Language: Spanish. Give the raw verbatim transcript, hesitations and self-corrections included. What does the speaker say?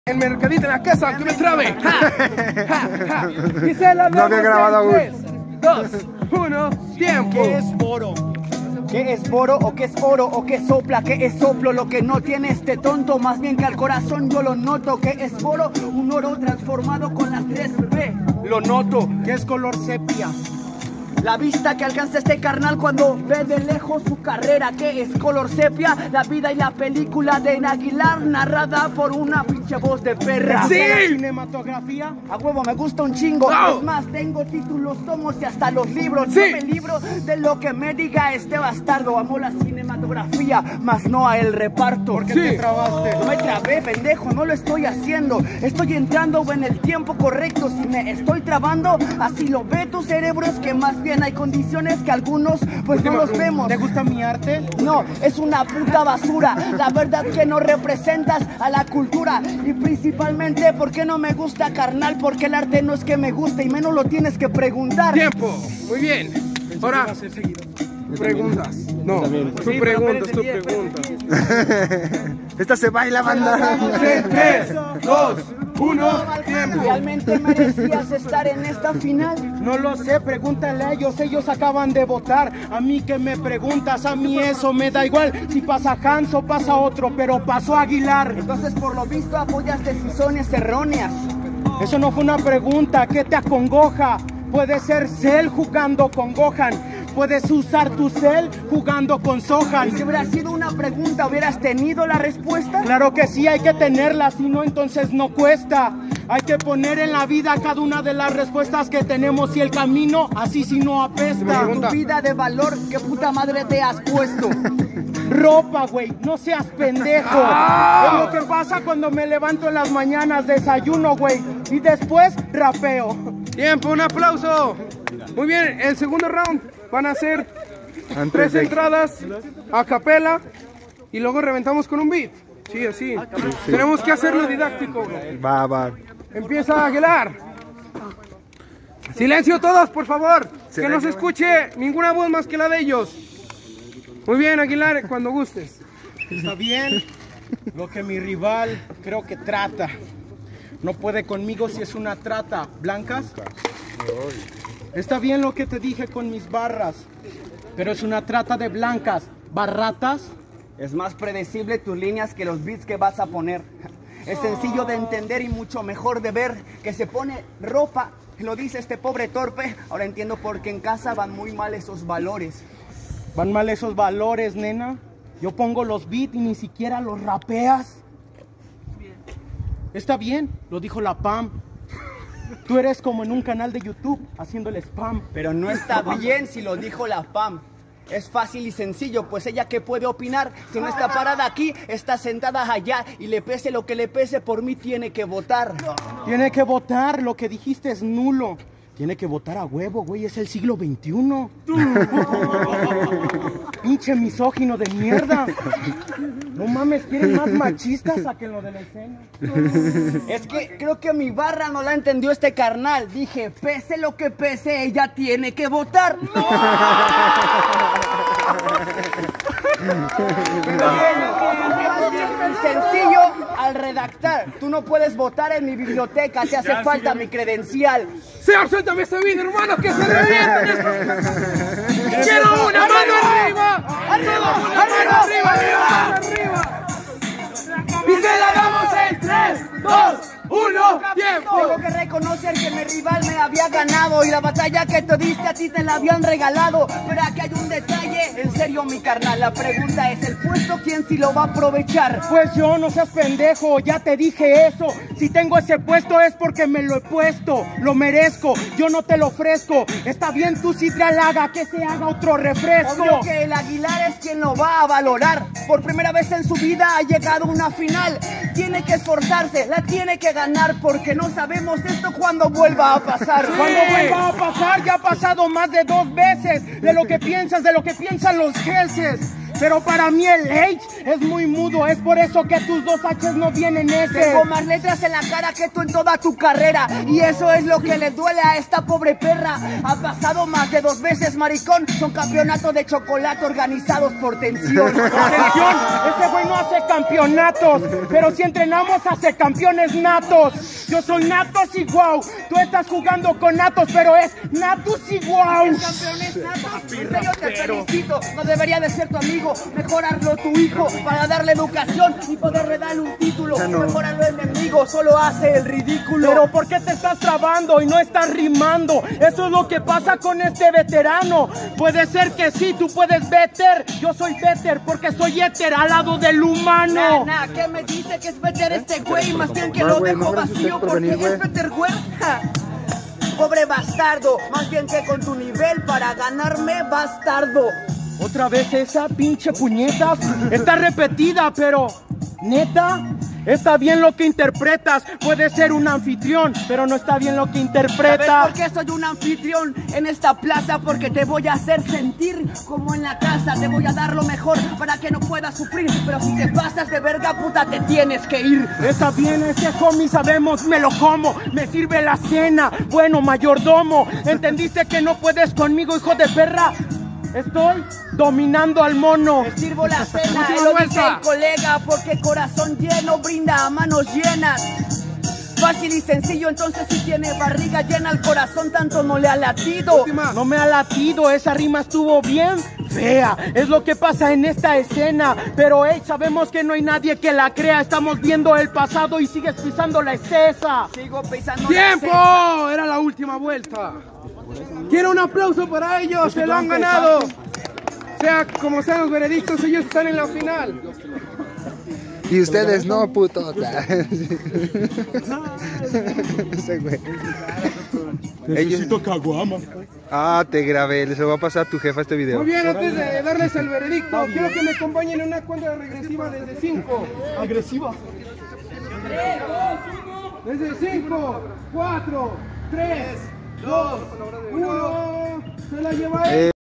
El mercadito en la casa, que me trabe. Ja, ja, ja. Gisela, no había grabado aún. tres, dos, uno, tiempo. ¿Qué es boro? ¿Qué es boro o qué es oro o qué sopla? ¿Qué es soplo? Lo que no tiene este tonto, más bien que al corazón yo lo noto. ¿Qué es boro? Un oro transformado con las tres B. Lo noto. ¿Qué es color sepia? La vista que alcanza este carnal cuando ve de lejos su carrera. ¿Qué es color sepia? La vida y la película de Aguilar, narrada por una pinche voz de perra. ¡Sí! ¿La cinematografía? A huevo, me gusta un chingo. ¡Oh! Es más, tengo títulos, tomos y hasta los libros. ¡Sí! Yo me libro de lo que me diga este bastardo. Amo la cinematografía, más no a el reparto. ¿Por qué Sí. te trabaste? No me trabé, pendejo, no lo estoy haciendo. Estoy entrando en el tiempo correcto. Si me estoy trabando, así lo ve tu cerebro. Es que más bien hay condiciones que algunos pues no los vemos. ¿Te gusta mi arte? No, es una puta basura. La verdad que no representas a la cultura. Y principalmente porque no me gusta, carnal. Porque el arte no es que me guste y menos lo tienes que preguntar. Tiempo. Muy bien. Ahora, Va a ser seguido. preguntas. No, tú Sí, preguntas, pero tú espérense, preguntas. Esta se baila, banda. tres, dos, uno, tiempo. ¿Realmente merecías estar en esta final? No lo sé, pregúntale a ellos, ellos acaban de votar. A mí que me preguntas, a mí eso me da igual. Si pasa Hans o pasa otro, pero pasó Aguilar. Entonces por lo visto apoyas decisiones erróneas. Eso no fue una pregunta, ¿qué te acongoja? Puede ser Cell jugando con Gohan. Puedes usar tu Cell jugando con Y si Sohan. hubiera sido una pregunta, ¿hubieras tenido la respuesta? Claro que sí, hay que tenerla, si no entonces no cuesta. Hay que poner en la vida cada una de las respuestas que tenemos y el camino, así si no apesta. Tu vida de valor, ¿qué puta madre te has puesto? Ropa, güey, no seas pendejo. ¡Ah! Es lo que pasa cuando me levanto en las mañanas, desayuno, güey, y después rapeo. Tiempo, un aplauso. Muy bien, el segundo round van a ser Antes tres de- entradas a capela y luego reventamos con un beat. Sí, así. Tenemos que hacerlo didáctico. Va, va. Empieza Aguilar. Silencio todos, por favor. Que no se escuche ninguna voz más que la de ellos. Muy bien, Aguilar, cuando gustes. Está bien lo que mi rival creo que trata. No puede conmigo si es una trata. ¿Blancas? Está bien lo que te dije con mis barras, pero es una trata de blancas. ¿Barratas? Es más predecible tus líneas que los beats que vas a poner. Es sencillo de entender y mucho mejor de ver que se pone ropa. Lo dice este pobre torpe. Ahora entiendo por qué en casa van muy mal esos valores. Van mal esos valores, nena. Yo pongo los beats y ni siquiera los rapeas. Está bien, lo dijo la Pam. Tú eres como en un canal de YouTube haciéndole spam. Pero no está bien si lo dijo la Pam. Es fácil y sencillo, pues ella que puede opinar. Si no está parada aquí, está sentada allá. Y le pese lo que le pese, por mí tiene que votar. Tiene que votar, lo que dijiste es nulo. Tiene que votar a huevo, güey, es el siglo veintiuno. Pinche misógino de mierda. No mames, quieren más machistas a que lo de la escena. Es que creo que mi barra no la entendió este carnal. Dije, pese lo que pese, ella tiene que votar. Sencillo al redactar. Tú no puedes votar en mi biblioteca, te hace falta mi credencial. Señor, suéltame este video, hermano, que se revienten estos. ¡Quiero una mano arriba! ¡Arriba! ¡Una mano arriba! ¡Arriba! ¡Arriba! Y se la damos en tres, dos, uno, tiempo. Tengo que reconocer que mi rival me había ganado y la batalla que te diste a ti te la habían regalado. Pero aquí hay un detalle, en serio mi carnal, la pregunta es el puesto, ¿quién sí lo va a aprovechar? Pues yo, no seas pendejo, ya te dije eso. Si tengo ese puesto es porque me lo he puesto, lo merezco, yo no te lo ofrezco. Está bien, tú sí te halaga, que se haga otro refresco. Obvio que el Aguilar es quien lo va a valorar. Por primera vez en su vida ha llegado a una final. Tiene que esforzarse, la tiene que ganar, porque no sabemos esto cuando vuelva a pasar. Cuando vuelva a pasar, ya ha pasado más de dos veces. De lo que piensas, de lo que piensan los jueces. Pero para mí el H es muy mudo, es por eso que tus dos H's no vienen ese. Tengo más letras en la cara que tú en toda tu carrera, y eso es lo que le duele a esta pobre perra. Ha pasado más de dos veces, maricón. Son campeonatos de chocolate organizados por Tensión. Atención, ese güey no hace campeonatos, pero si entrenamos hace campeones natos. Yo soy natos y wow, tú estás jugando con natos, pero es natos y wow. Campeones natos, en serio te felicito. No debería de ser tu amigo, mejorarlo tu hijo para darle educación y poderle darle un título. Ya no. Mejorarlo el enemigo, solo hace el ridículo. Pero ¿por qué te estás trabando y no estás rimando? Eso es lo que pasa con este veterano. Puede ser que sí, tú puedes better. Yo soy better porque soy éter al lado del humano. Nah, nah, ¿qué me dice que es better este güey? Más bien que No, lo güey, dejo no, gracias vacío por porque venir, güey. es better güey. Ja. Pobre bastardo, más bien que con tu nivel para ganarme bastardo. Otra vez esa pinche puñetas. Está repetida, pero neta, está bien lo que interpretas. Puede ser un anfitrión, pero no está bien lo que ¿Sabes interpreta. por qué soy un anfitrión en esta plaza? Porque te voy a hacer sentir como en la casa. Te voy a dar lo mejor para que no puedas sufrir. Pero si te pasas de verga, puta, te tienes que ir. Está bien ese homie, sabemos, me lo como. Me sirve la cena, bueno, mayordomo. ¿Entendiste que no puedes conmigo, hijo de perra? Estoy dominando al mono. Te sirvo la cena, Última él lo dice vuelta. el colega, porque corazón lleno brinda a manos llenas. Fácil y sencillo, entonces si tiene barriga llena, el corazón tanto no le ha latido. No me ha latido, esa rima estuvo bien fea. Es lo que pasa en esta escena. Pero hey, sabemos que no hay nadie que la crea. Estamos viendo el pasado y sigues pisando la excesa. Sigo pisando la ¡Tiempo! cesta. Era la última vuelta. Quiero un aplauso para ellos, se lo han ganado. Sea como sean los veredictos, ellos están en la final. Y ustedes no, putos. Ese güey. Necesito caguama. Ah, te grabé, se va a pasar a tu jefa este video. Muy bien, antes de darles el veredicto, quiero que me acompañen en una cuenta regresiva desde cinco. Agresiva. Desde cinco, cuatro, tres, dos, uno. Se la lleva él.